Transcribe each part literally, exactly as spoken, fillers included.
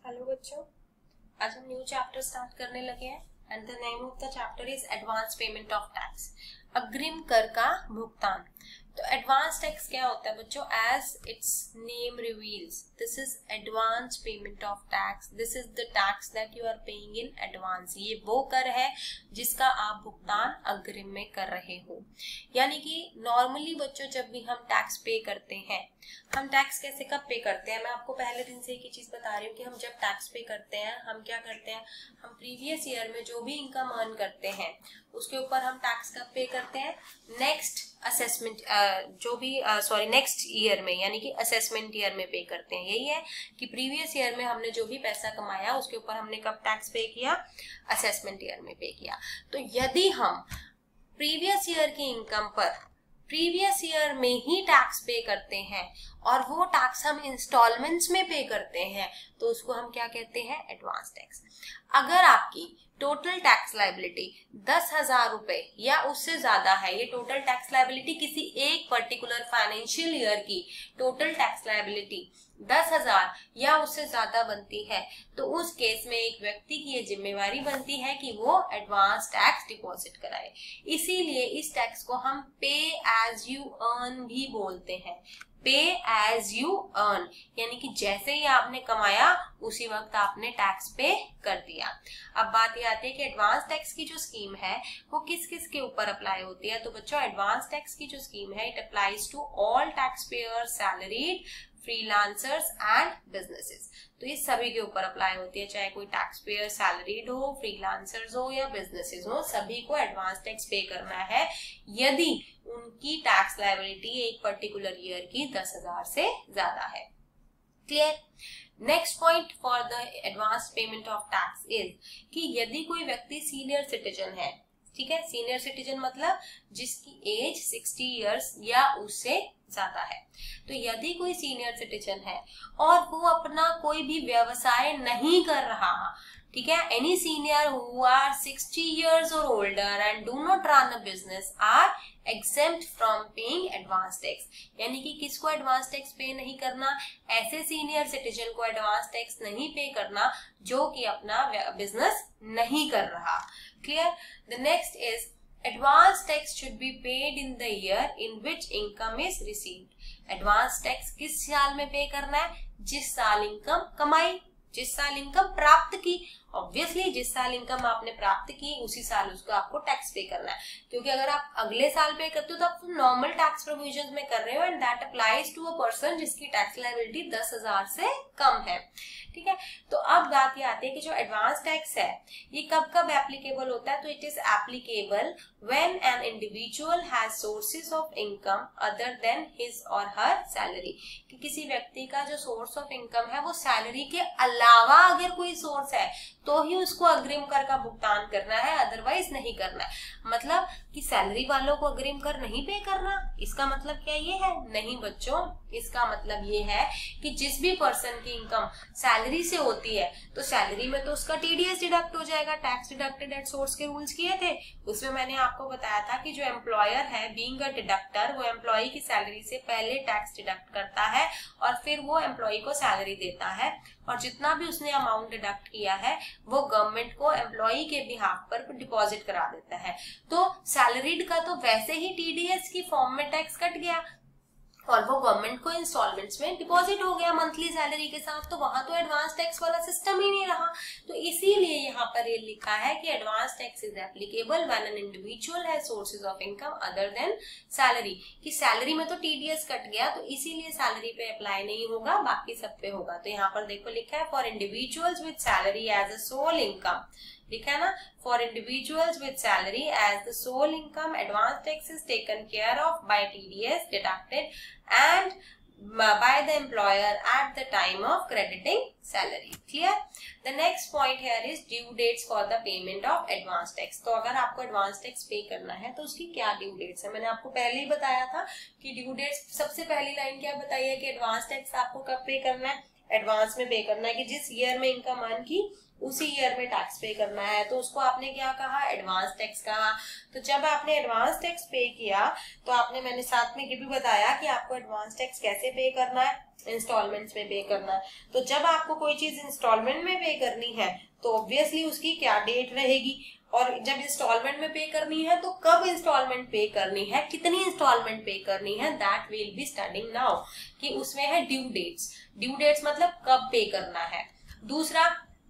Hello बच्चों, आज हम न्यू चैप्टर स्टार्ट करने लगे हैं and the name of the chapter is advance payment of tax, अग्रिम कर का भुगतान। तो एडवांस टैक्स क्या होता है बच्चों? As its name reveals, this is advance payment of tax, this is the tax that you are paying in advance. ये वो कर है जिसका आप भुगतान अग्रिम में कर रहे हो। यानी कि नॉर्मली बच्चों जब भी हम टैक्स पे करते हैं, हम टैक्स कैसे कब पे करते हैं? मैं आपको पहले दिन से एक ही चीज बता रही हूँ कि हम जब टैक्स पे करते हैं हम क्या करते हैं, हम प्रीवियस ईयर में जो भी इनकम अर्न करते हैं उसके ऊपर हम टैक्स कब पे करते हैं? नेक्स्ट असेसमेंट, जो भी सॉरी नेक्स्ट ईयर में, यानी कि असेसमेंट ईयर में पे करते हैं। यही है कि प्रीवियस ईयर में हमने जो भी पैसा कमाया उसके ऊपर हमने कब टैक्स पे किया? असेसमेंट ईयर में पे किया। तो यदि हम प्रीवियस ईयर की इनकम पर प्रीवियस ईयर में ही टैक्स पे करते हैं और वो टैक्स हम इंस्टॉलमेंट्स में पे करते हैं तो उसको हम क्या कहते हैं? Advance tax. अगर आपकी टोटल टैक्स लायबिलिटी दस हजार रुपए या उससे ज्यादा है, ये टोटल टैक्स लायबिलिटी किसी एक पर्टिकुलर फाइनेंशियल ईयर की टोटल टैक्स लायबिलिटी दस हजार या उससे ज्यादा बनती है तो उस केस में एक व्यक्ति की ये जिम्मेवारी बनती है कि वो एडवांस टैक्स डिपॉजिट कराए। इसीलिए इस टैक्स को हम पे एज यू अर्न भी बोलते हैं। पे एज यू अर्न यानी कि जैसे ही आपने कमाया उसी वक्त आपने टैक्स पे कर दिया। अब बात ये आती है कि एडवांस टैक्स की जो स्कीम है वो किस किस के ऊपर अप्लाई होती है। तो बच्चों एडवांस टैक्स की जो स्कीम है it applies to all tax payer, salaried, freelancers and businesses. तो ये सभी के ऊपर अप्लाई होती है, चाहे कोई टैक्स पेयर सैलरीड हो, फ्रीलांसर्स हो या बिजनेसेस हो, सभी को एडवांस टैक्स पे करना है यदि उनकी टैक्स लायबिलिटी एक पर्टिकुलर ईयर की दस हजार से ज्यादा है। Clear? Next point for the advance payment of tax is कि यदि कोई व्यक्ति सीनियर सिटीजन है, ठीक है, सीनियर सिटीजन मतलब जिसकी एज साठ इयर्स या उससे ज्यादा है, तो यदि कोई सीनियर सिटीजन है और वो अपना कोई भी व्यवसाय नहीं कर रहा, ठीक है, any senior who are sixty years और older and do not run a business are exempt from paying advance tax। यानी कि किसको एडवांस टैक्स पे नहीं करना? ऐसे सीनियर सिटीजन को एडवांस टैक्स नहीं पे करना जो कि अपना बिजनेस नहीं कर रहा। Clear? The next is advance tax should be paid in the year in which income is received. Advance tax किस साल में पे करना है? जिस साल इनकम कमाई, जिस साल इनकम प्राप्त की। ऑब्वियसली जिस साल इनकम आपने प्राप्त की उसी साल उसको आपको टैक्स पे करना है, क्योंकि अगर आप अगले साल पे करते हो तो आप नॉर्मल टैक्स प्रोविजंस में कर रहे हो and that applies to a person जिसकी टैक्स लायबिलिटी दस हजार से कम है। ठीक है, तो अब बात ये आती है कि जो एडवांस टैक्स है ये कब कब एप्लीकेबल होता है? तो it is applicable when an individual has sources of income other than his or her salary. कि किसी व्यक्ति का जो सोर्स ऑफ इनकम है वो सैलरी के अलावा अगर कोई सोर्स है तो ही उसको अग्रिम कर का भुगतान करना है, अदरवाइज नहीं करना है। मतलब कि सैलरी वालों को अग्रिम कर नहीं पे करना, इसका मतलब क्या ये है? नहीं बच्चों, इसका मतलब ये है कि जिस भी पर्सन की इनकम सैलरी से होती है तो सैलरी में तो उसका टीडीएस डिडक्ट हो जाएगा, टैक्स डिडक्टेड एट सोर्स के रूल्स किए थे। उसमें मैंने आपको बताया था कि जो एम्प्लॉयर है बीइंग अ डिडक्टर, वो एम्प्लॉय की सैलरी से पहले टैक्स डिडक्ट करता है और फिर वो एम्प्लॉय को सैलरी देता है और जितना भी उसने अमाउंट डिडक्ट किया है वो गवर्नमेंट को एम्प्लॉय के बिहाफ पर डिपॉजिट करा देता है। तो सैलरीड का तो वैसे ही टीडीएस की फॉर्म में टैक्स कट गया और वो गवर्नमेंट को इंस्टॉलमेंट्स में डिपॉजिट हो गया मंथली सैलरी के साथ, तो वहां तो एडवांस टैक्स वाला सिस्टम ही नहीं रहा। तो इसीलिए यहाँ पर ये लिखा है कि advance tax is applicable when an individual has sources of income other than salary. कि सैलरी में तो टीडीएस कट गया तो इसीलिए सैलरी पे अप्लाई नहीं होगा, बाकी सब पे होगा। तो यहाँ पर देखो लिखा है for individuals with salary as a sole income, लिखा है ना, for individuals with salary as the sole income advance tax is taken care of by TDS deducted and by the employer at the time of crediting salary. Clear? The next point here is due dates for the payment of advance tax. तो अगर आपको advance tax पे करना है तो उसकी क्या due dates है? मैंने आपको पहले ही बताया था कि due dates, सबसे पहली लाइन क्या बताई है कि advance tax आपको कब पे करना है? एडवांस में पे करना है कि जिस ईयर में इनकम अर्न की उसी ईयर में टैक्स पे करना है, तो उसको आपने क्या कहा, एडवांस टैक्स कहा। तो जब आपने एडवांस टैक्स पे किया तो आपने, मैंने साथ में ये भी बताया कि आपको एडवांस टैक्स कैसे पे करना है, इंस्टॉलमेंट्स में पे करना है। तो जब आपको कोई चीज इंस्टॉलमेंट में पे करनी है तो ऑब्वियसली उसकी क्या डेट रहेगी, और जब इंस्टॉलमेंट में पे करनी है तो कब इंस्टॉलमेंट पे करनी है, कितनी इंस्टॉलमेंट पे करनी है, that will be studying now, कि उसमें है ड्यू डेट्स। ड्यू डेट्स मतलब कब पे करना है। दूसरा,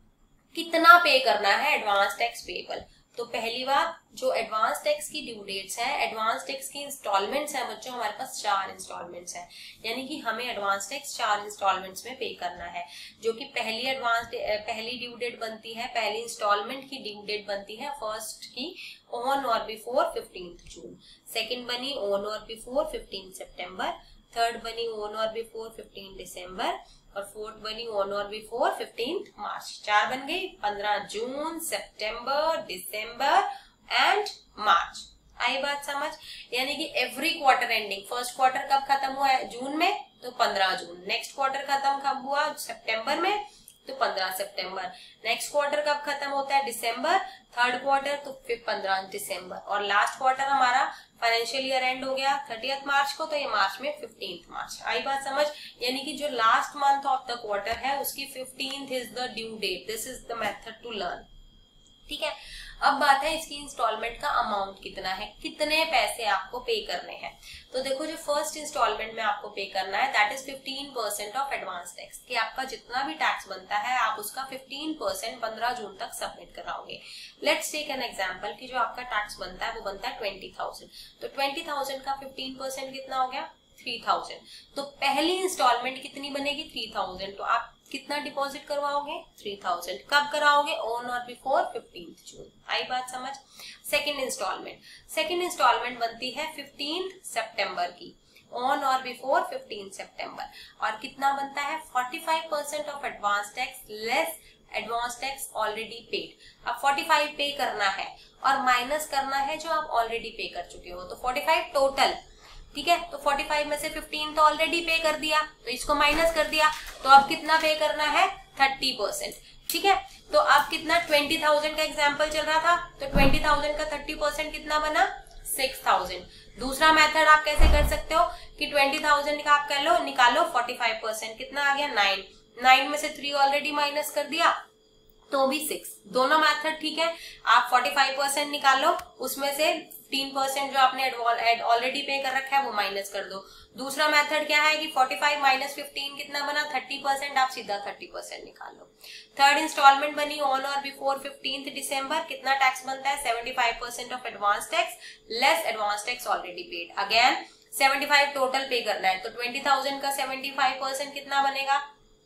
कितना पे करना है एडवांस टैक्स पेबल। तो पहली बात, जो एडवांस टैक्स की ड्यू डेट्स है, एडवांस टैक्स की इंस्टॉलमेंट्स हैं बच्चों, हमारे पास चार इंस्टॉलमेंट्स हैं, यानी कि हमें एडवांस टैक्स चार इंस्टॉलमेंट्स में पे करना है। जो कि पहली एडवांस पहली ड्यू डेट बनती है, पहली इंस्टॉलमेंट की ड्यू डेट बनती है फर्स्ट की on or before fifteenth June, second बनी on or before fifteen September, third बनी on or before fifteen December, और फोर्थ बनी on or before fifteen March. चार बन गई, पंद्रह जून, सितंबर, दिसंबर एंड मार्च। आई बात समझ, यानी कि every quarter ending, first quarter कब खत्म हुआ है, जून में, तो पंद्रह जून। नेक्स्ट क्वार्टर खत्म कब हुआ, सितंबर में, तो पंद्रह सितंबर। नेक्स्ट क्वार्टर कब खत्म होता है, दिसंबर। थर्ड क्वार्टर तो फिर पंद्रह दिसंबर, और लास्ट क्वार्टर हमारा फाइनेंशियल ईयर एंड हो गया थर्टियथ मार्च को, तो ये मार्च में फिफ्टींथ मार्च। आई बात समझ, यानी कि जो last month of the quarter है उसकी fifteenth is the due date. This is the method to learn. ठीक है, अब बात है इसकी इंस्टॉलमेंट का अमाउंट कितना है, कितने पैसे आपको पे करने हैं। तो देखो, जो फर्स्ट इंस्टॉलमेंट में आपको पे करना है that is fifteen percent of advance tax, कि आपका जितना भी टैक्स बनता है आप उसका फिफ्टीन परसेंट पंद्रह जून तक सबमिट कराओगे। लेट्स टेक एन एग्जांपल कि जो आपका टैक्स बनता है वो बनता है ट्वेंटी थाउजेंड, तो ट्वेंटी थाउजेंड का फिफ्टीन परसेंट कितना हो गया, थ्री थाउजेंड। तो पहली इंस्टॉलमेंट कितनी बनेगी, थ्री थाउजेंड। तो आप कितना डिपॉजिट करवाओगे, थ्री थाउजेंड। कब कराओगे, ऑन और बिफोर फिफ्टींथ जून। आई बात समझ। सेकंड इंस्टॉलमेंट, सेकंड इंस्टॉलमेंट बनती है फिफ्टींथ सितंबर की, ऑन और बिफोर फिफ्टींथ सितंबर, और कितना बनता है, forty five percent of advance tax less advance tax already paid. अब फोर्टी फाइव पे करना है और माइनस करना है जो आप ऑलरेडी पे कर चुके हो, तो फोर्टी फाइव टोटल। ठीक है, तो फोर्टी फाइव में से फिफ्टीन तो ऑलरेडी पे कर दिया, तो इसको माइनस कर दिया, तो अब कितना पे करना है, थर्टी परसेंट। ठीक है, तो अब कितना, ट्वेंटी थाउजेंड का एग्जांपल चल रहा था, तो ट्वेंटी थाउजेंड का थर्टी परसेंट कितना बना, सिक्स थाउजेंड। दूसरा मेथड आप कैसे कर सकते हो कि ट्वेंटी थाउजेंड का आप कह लो निकालो फोर्टी फाइव परसेंट, कितना आ गया, नाइन। नाइन में से थ्री ऑलरेडी माइनस कर दिया तो भी सिक्स। दोनों मेथड ठीक है, आप फोर्टी फाइव परसेंट निकालो, उसमें से फिफ्टीन परसेंट जो आपने ऑलरेडी पे कर रखा है वो माइनस कर दो। दूसरा मेथड क्या है कि फोर्टी फाइव माइनस फिफ्टीन कितना बना, थर्टी परसेंट, आप सीधा थर्टी परसेंट निकाल लो। थर्ड इंस्टॉलमेंट बनी on or before fifteenth December, कितना टैक्स बनता है, seventy five percent of advance tax less advance tax already paid. Again seventy five total pay करना है, तो ट्वेंटी थाउजेंड का सेवेंटी फाइव परसेंट कितना बनेगा,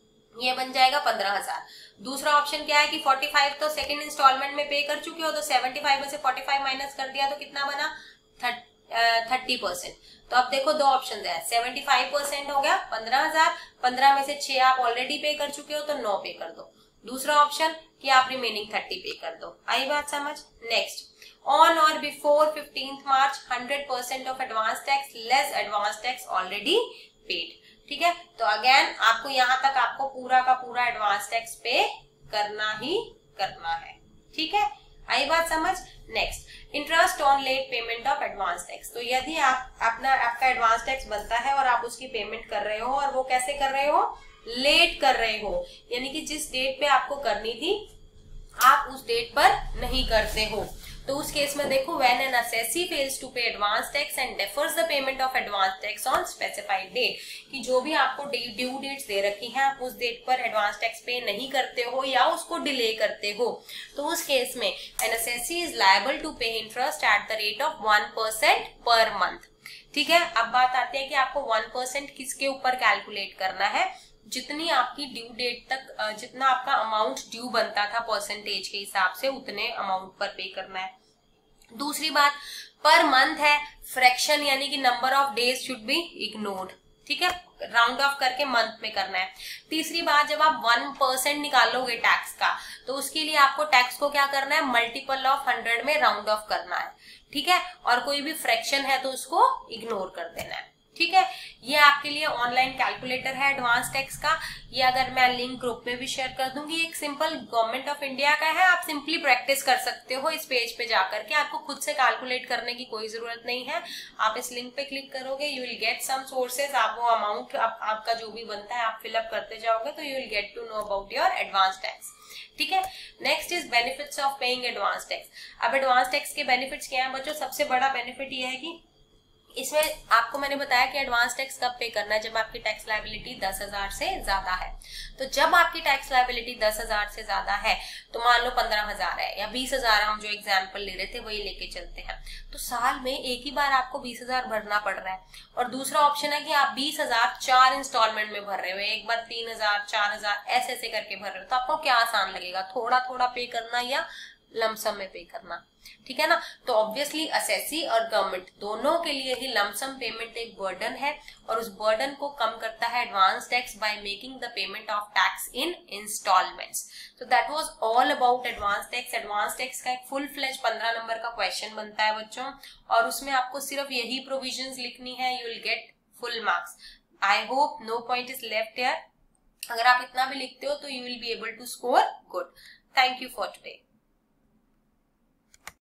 ये बन जाएगा पंद्रह हजार। दूसरा ऑप्शन क्या है कि फोर्टी फाइव तो सेकंड इंस्टॉलमेंट में पे कर चुके हो, तो सेवेंटी फाइव में से फोर्टी फाइव माइनस कर दिया तो कितना बना, थर्टी परसेंट। तो अब देखो दो ऑप्शन है, सेवेंटी फाइव परसेंट हो गया पंद्रह हजार, पंद्रह में से छह आप ऑलरेडी पे कर चुके हो तो नौ पे कर दो। दूसरा ऑप्शन कि आप रिमेनिंग थर्टी पे कर दो। आई बात समझ। Next, on or before fifteenth March hundred percent of advance tax less advance tax already paid. ठीक है, तो अगेन आपको यहां तक आपको पूरा का पूरा एडवांस टैक्स पे करना ही करना है। ठीक है, आई बात समझ। Next, interest on late payment of advance tax. तो यदि आप अपना आपका एडवांस टैक्स बनता है और आप उसकी पेमेंट कर रहे हो, और वो कैसे कर रहे हो, लेट कर रहे हो, यानी कि जिस डेट पे आपको करनी थी आप उस डेट पर नहीं करते हो, तो उस केस में देखो, when an assessee fails to pay advance tax and defers the payment of advance tax on specified date, कि जो भी आपको ड्यू डेट्स दे रखी हैं आप उस डेट पर एडवांस टैक्स पे नहीं करते हो या उसको डिले करते हो, तो उस केस में an assessee is liable to pay interest at the rate of one percent per month. ठीक है, अब बात आती है कि आपको वन परसेंट किसके ऊपर कैलकुलेट करना है, जितनी आपकी ड्यू डेट तक, जितना आपका अमाउंट ड्यू बनता था परसेंटेज के हिसाब से, उतने अमाउंट पर पे करना है। दूसरी बात, पर मंथ है, फ्रैक्शन यानी कि number of days should be ignored. ठीक है, राउंड ऑफ करके मंथ में करना है। तीसरी बात, जब आप वन परसेंट निकालोगे टैक्स का, तो उसके लिए आपको टैक्स को क्या करना है, मल्टीपल ऑफ हंड्रेड में राउंड ऑफ करना है। ठीक है, और कोई भी फ्रैक्शन है तो उसको इग्नोर कर देना है। ठीक है, ये आपके लिए ऑनलाइन कैलकुलेटर है एडवांस टैक्स का। ये अगर मैं लिंक ग्रुप में भी शेयर कर दूंगी, एक सिंपल गवर्नमेंट ऑफ इंडिया का है, आप सिंपली प्रैक्टिस कर सकते हो इस पेज पे जाकर के, आपको खुद से कैलकुलेट करने की कोई जरूरत नहीं है। आप इस लिंक पे क्लिक करोगे, you will get some sources, आप वो अमाउंट आप, आपका जो भी बनता है आप फिलअप करते जाओगे तो you will get to know about your advance tax. ठीक है, next is benefits of paying advance tax. अब एडवांस टैक्स के बेनिफिट्स क्या है बच्चों? सबसे बड़ा बेनिफिट ये है कि इसमें आपको मैंने बताया कि एडवांस टैक्स कब पे करना है, जब आपकी टैक्स लायबिलिटी दस हजार से ज्यादा है। तो जब आपकी टैक्स लायबिलिटी दस हजार से ज्यादा है, तो मान लो पंद्रह हजार है या बीस हजार, हम जो एग्जाम्पल ले रहे थे वही लेके चलते हैं, तो साल में एक ही बार आपको बीस हजार भरना पड़ रहा है। और दूसरा ऑप्शन है कि आप बीस हजार चार इंस्टॉलमेंट में भर रहे हो, एक बार तीन हजार चार हजार ऐसे ऐसे करके भर रहे हो, तो आपको क्या आसान लगेगा, थोड़ा थोड़ा पे करना या लमसम में पे करना? ठीक है ना। तो ऑब्वियसली असेसी और गवर्नमेंट दोनों के लिए ही लमसम पेमेंट एक बर्डन है, और उस बर्डन को कम करता है advance tax by making the payment of tax in installments. तो that was all about advance tax. Advance tax का एक फुल फ्लेज पंद्रह नंबर का क्वेश्चन बनता है बच्चों, और उसमें आपको सिर्फ यही प्रोविजंस लिखनी है, you will get full marks. I hope no point is left here. अगर आप इतना भी लिखते हो तो you will be able to score good. Thank you for today.